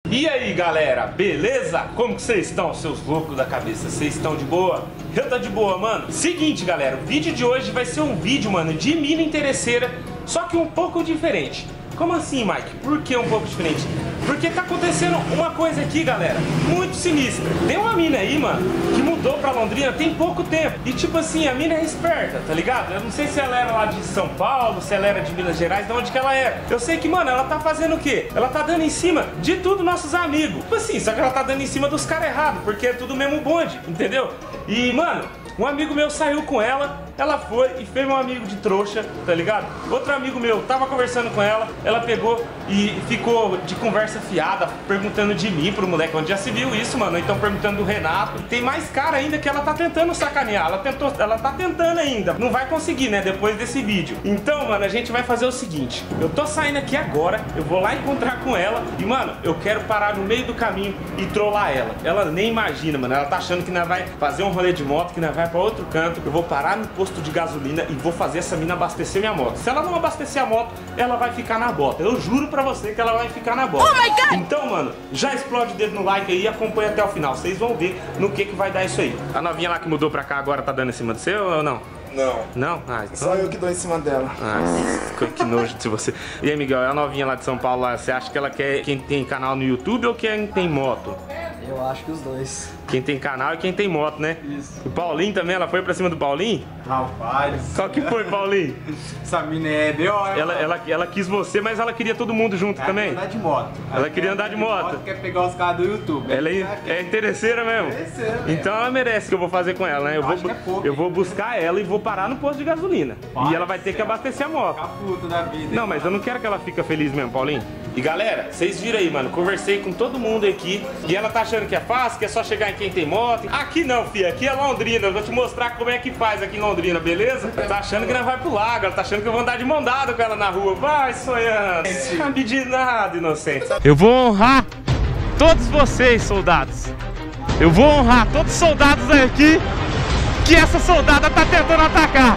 E aí galera, beleza? Como que vocês estão, seus loucos da cabeça? Vocês estão de boa? Eu tô de boa, mano. Seguinte galera, o vídeo de hoje vai ser um vídeo, mano, de mina interesseira, só que um pouco diferente. Como assim, Mike? Por que um pouco diferente? Porque tá acontecendo uma coisa aqui, galera, muito sinistra. Tem uma mina aí, mano, que mudou pra Londrina tem pouco tempo. E tipo assim, a mina é esperta, tá ligado? Eu não sei se ela era lá de São Paulo, se ela era de Minas Gerais, de onde que ela era. Eu sei que, mano, ela tá fazendo o quê? Ela tá dando em cima de tudo nossos amigos. Tipo assim, só que ela tá dando em cima dos caras errados, porque é tudo mesmo bonde, entendeu? E, mano, um amigo meu saiu com ela foi e fez meu amigo de trouxa, tá ligado? Outro amigo meu tava conversando com ela pegou e ficou de conversa fiada, perguntando de mim pro moleque, onde já se viu isso, mano? Então perguntando do Renato. Tem mais cara ainda que ela tá tentando sacanear, ela tá tentando ainda, não vai conseguir, né, depois desse vídeo. Então, mano, a gente vai fazer o seguinte, eu tô saindo aqui agora, eu vou lá encontrar com ela e, mano, eu quero parar no meio do caminho e trollar ela. Ela nem imagina, mano, ela tá achando que nós vai fazer um rolê de moto, que nós vai pra outro canto, eu vou parar no posto de gasolina e vou fazer essa mina abastecer minha moto. Se ela não abastecer a moto, ela vai ficar na bota. Eu juro pra você que ela vai ficar na bota. Oh my God! Então, mano, já explode o dedo no like aí e acompanha até o final. Vocês vão ver no que vai dar isso aí. A novinha lá que mudou pra cá agora tá dando em cima do seu ou não? Não. Não? Ah, então... Só eu que dou em cima dela. Ah, que nojo de você. E aí, Miguel, a novinha lá de São Paulo, lá, você acha que ela quer quem tem canal no YouTube ou quem tem moto? Eu acho que os dois. Quem tem canal e quem tem moto, né? Isso. O Paulinho também, ela foi pra cima do Paulinho? Rapaz. Qual que foi, Paulinho? Essa mina é B.O. Ela quis você, mas ela queria todo mundo junto também? Ela queria andar de moto. Ela queria andar de moto. Quer pegar os caras do YouTube. Ela é interesseira mesmo? Interesseira, então ela merece o que eu vou fazer com ela, né? Eu vou buscar ela e vou parar no posto de gasolina. E ela vai ter que abastecer a moto. Fica puta da vida. Não, mas eu não quero que ela fique feliz mesmo, Paulinho. E galera, vocês viram aí, mano, conversei com todo mundo aqui e ela tá achando que é fácil, que é só chegar em quem tem moto. Aqui não, filha, aqui é Londrina, eu vou te mostrar como é que faz aqui em Londrina, beleza? Ela tá achando que ela vai pro lago, ela tá achando que eu vou andar de mão dada com ela na rua. Vai sonhando, não me de nada, inocente. Eu vou honrar todos vocês, soldados. Eu vou honrar todos os soldados aqui que essa soldada tá tentando atacar.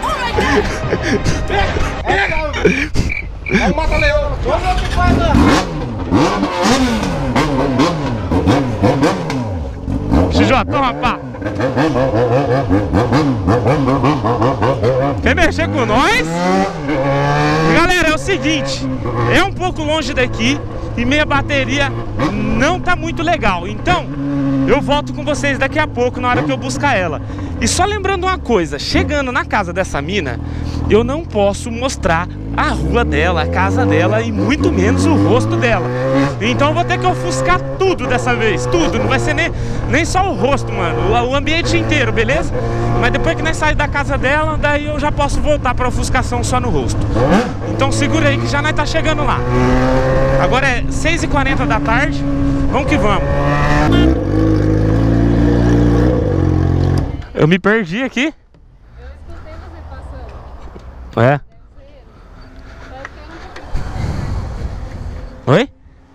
Vamos matar leão! Vamos ver o que faz lá! XJ, toma, pá! Quer mexer com nós? Galera, é o seguinte, é um pouco longe daqui e minha bateria não tá muito legal. Então, eu volto com vocês daqui a pouco, na hora que eu buscar ela. E só lembrando uma coisa, chegando na casa dessa mina, eu não posso mostrar a rua dela, a casa dela e muito menos o rosto dela. Então eu vou ter que ofuscar tudo dessa vez, tudo. Não vai ser nem só o rosto, mano, o ambiente inteiro, beleza? Mas depois que nós saímos da casa dela, daí eu já posso voltar pra ofuscação só no rosto. Então segura aí que já nós tá chegando lá. Agora é 6h40 da tarde, vamos que vamos. Eu me perdi aqui. Eu escutei você passando. É? Oi?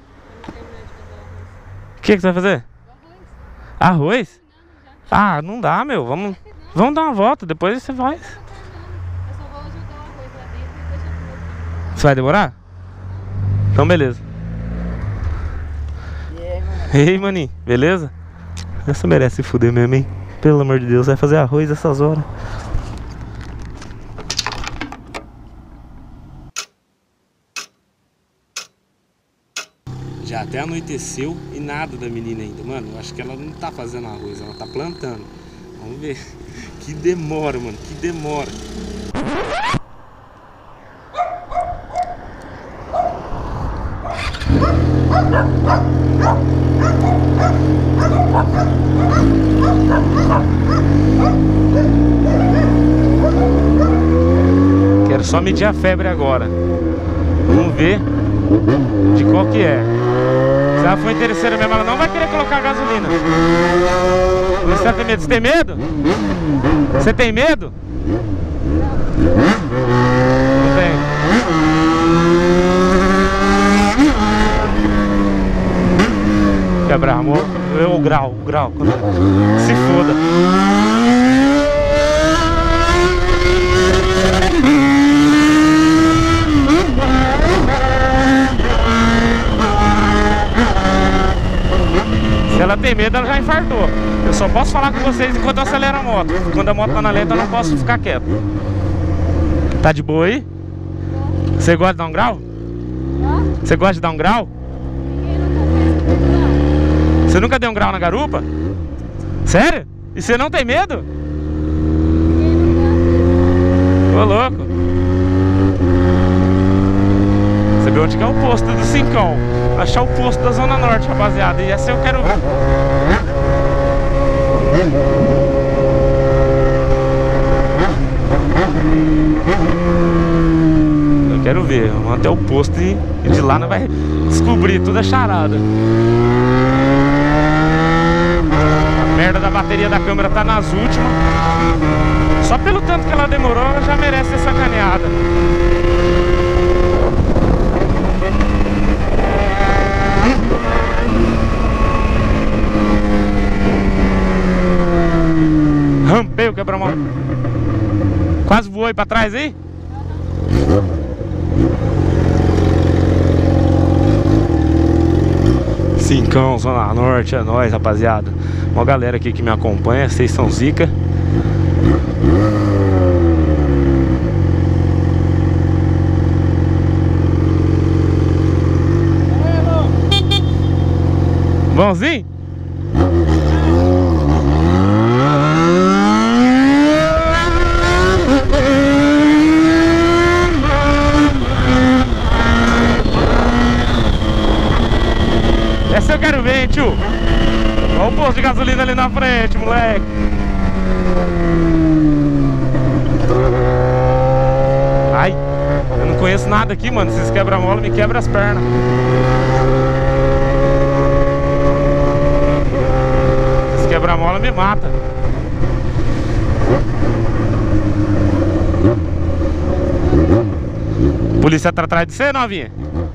O que você vai fazer? Arroz? Ah, não dá, meu. Vamos dar uma volta, depois você vai. Eu só vou ajudar o arroz lá dentro e deixar tudo aqui. Você vai demorar? Então beleza. E aí, maninho, beleza? Essa merece se fuder mesmo, hein? Pelo amor de Deus, vai fazer arroz essas horas. Já até anoiteceu e nada da menina ainda. Mano, eu acho que ela não tá fazendo arroz, ela tá plantando. Vamos ver. Que demora, mano, que demora. Quero só medir a febre agora. Vamos ver de qual que é. Se ela for interesseira mesmo, ela não vai querer colocar gasolina. Você tem medo? Você tem medo? Você tem medo? Não tem. Quebrar, amor. O grau. Se foda. Se ela tem medo, ela já infartou. Eu só posso falar com vocês enquanto eu acelero a moto. Quando a moto tá na lenta, eu não posso ficar quieto. Tá de boa aí? Você gosta de dar um grau? Você gosta de dar um grau? Você nunca deu um grau na garupa? Sério? E você não tem medo? Ô louco. Você viu onde que é o posto do Cincão? Achar o posto da Zona Norte, rapaziada. E essa eu quero ver. Eu quero ver. Vamos até o posto e de lá nós vai descobrir toda a charada. A merda da bateria da câmera tá nas últimas. Só pelo tanto que ela demorou, ela já merece ser sacaneada. Rampei o quebra-mola. Quase voou aí pra trás aí? Cincão, Zona Norte, é nóis, rapaziada. Uma galera aqui que me acompanha, vocês são zica. Bonzinho? Essa eu quero ver, hein, tio. Olha o posto de gasolina ali na frente, moleque. Ai, eu não conheço nada aqui, mano. Se esses quebra-mola me quebra as pernas. Se quebra-mola me mata. Polícia tá atrás de você, novinha?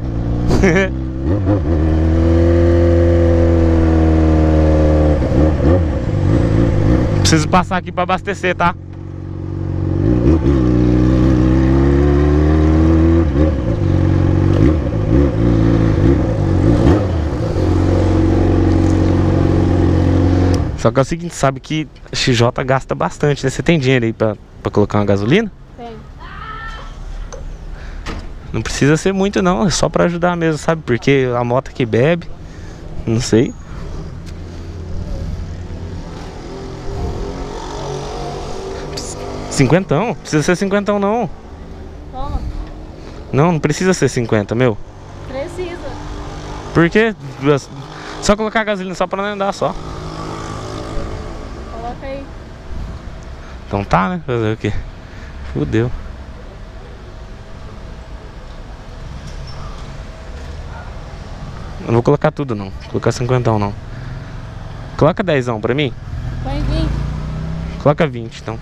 Preciso passar aqui pra abastecer, tá? Só que é o seguinte, sabe que XJ gasta bastante, né? Você tem dinheiro aí pra colocar uma gasolina? Tem. Não precisa ser muito não, é só pra ajudar mesmo, sabe? Porque a moto que bebe, não sei. Cinquentão? Precisa ser cinquentão não. Toma. Não precisa ser 50, meu. Precisa. Por quê? Só colocar gasolina só pra não andar só. Coloca aí. Então tá, né? Fazer o quê? Fudeu. Não vou colocar tudo não. Vou colocar 50 não. Coloca 10 pra mim. Põe 20. Coloca 20 então.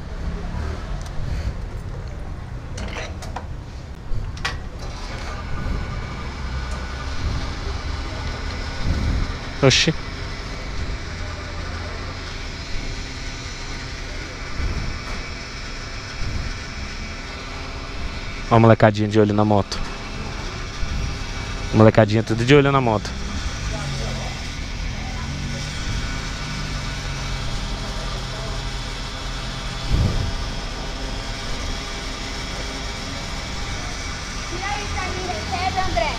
Oxi. Ó a molecadinha de olho na moto. Molecadinha tudo de olho na moto. E aí, tá me recebe, André?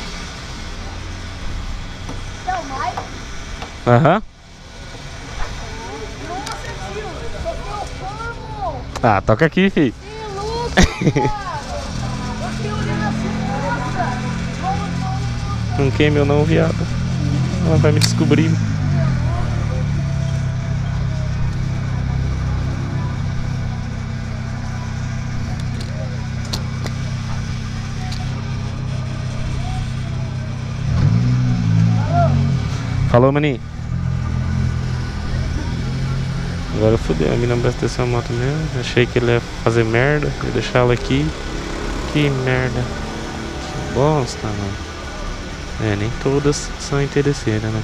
Então, mais? Aham. Nossa, tio, sou teu fã, amor. Ah, toca aqui, fi. Que louco, cara. Você olhando assim, nossa. Vamos. Não queime eu não, viado. Ela vai me descobrir. Falou, maninho. Agora fodeu, a mina abasteceu a moto mesmo. Achei que ele ia fazer merda, ia deixar ela aqui. Que merda. Que bosta, mano. É, nem todas são interesseiras, né?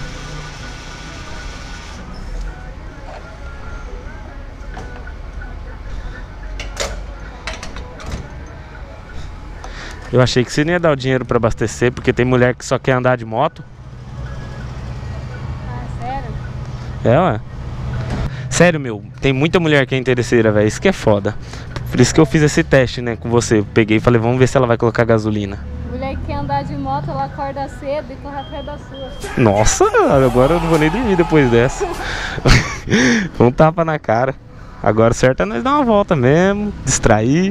Eu achei que você não ia dar o dinheiro pra abastecer, porque tem mulher que só quer andar de moto. Ah, sério? É, ué. Sério, meu, tem muita mulher que é interesseira, velho. Isso que é foda. Por isso que eu fiz esse teste, né, com você. Peguei e falei, vamos ver se ela vai colocar gasolina. Mulher que quer andar de moto, ela acorda cedo e corre atrás da sua. Nossa, agora eu não vou nem dormir depois dessa. Um tapa na cara. Agora o certo é nós dar uma volta mesmo, distrair.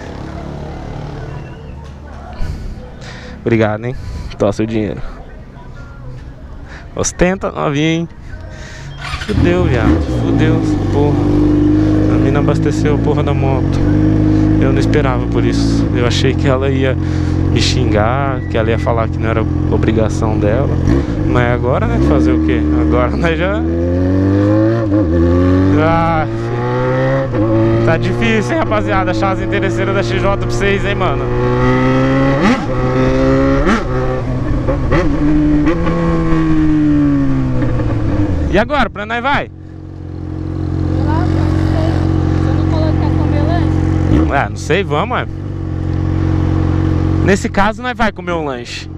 Obrigado, hein? Toma seu dinheiro. Ostenta, novinha, hein? Fudeu, viado. Fudeu, porra. A mina abasteceu a porra da moto. Eu não esperava por isso. Eu achei que ela ia me xingar, que ela ia falar que não era obrigação dela. Mas agora, né? Fazer o quê? Agora nós já... Ah, filho. Tá difícil, hein, rapaziada? Achar as interesseiras da XJ pra vocês, hein, mano? E agora, pra nós vai? Sei lá, não sei. Você não falou que quer comer lanche? Ah, não sei, vamos, ué. Nesse caso, nós vai comer um lanche.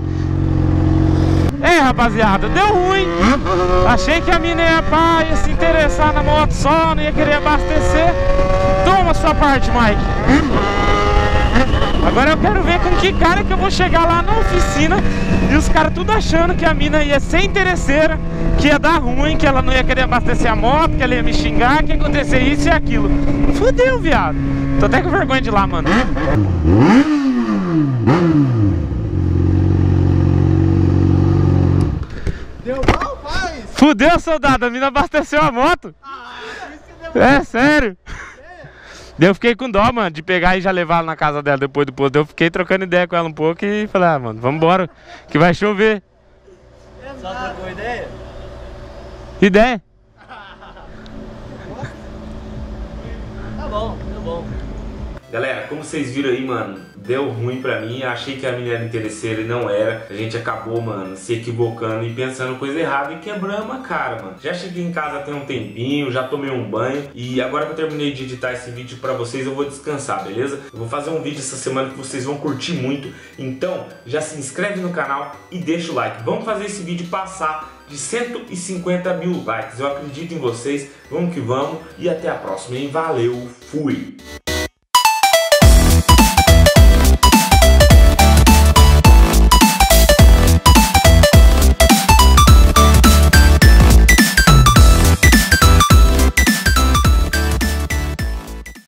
Ei, rapaziada, deu ruim. Achei que a mina ia se interessar na moto só, não ia querer abastecer. Toma a sua parte, Mike. Agora eu quero ver com que cara que eu vou chegar lá na oficina e os caras tudo achando que a mina ia ser interesseira, que ia dar ruim, que ela não ia querer abastecer a moto, que ela ia me xingar, que ia acontecer isso e aquilo. Fudeu, viado. Tô até com vergonha de ir lá, mano. Deu mal, faz! Fudeu, soldado, a mina abasteceu a moto. É, sério. Daí eu fiquei com dó, mano, de pegar e já levar ela na casa dela depois do posto. Daí eu fiquei trocando ideia com ela um pouco e falei, ah, mano, vambora, que vai chover. Só trocou ideia? Ideia? Tá bom, tá bom. Galera, como vocês viram aí, mano, deu ruim pra mim. Achei que a menina era interesseira e não era. A gente acabou, mano, se equivocando e pensando coisa errada e quebramos a cara, mano. Já cheguei em casa tem um tempinho, já tomei um banho e agora que eu terminei de editar esse vídeo pra vocês, eu vou descansar, beleza? Eu vou fazer um vídeo essa semana que vocês vão curtir muito. Então, já se inscreve no canal e deixa o like. Vamos fazer esse vídeo passar de 150 mil likes. Eu acredito em vocês. Vamos que vamos e até a próxima, hein? Valeu, fui!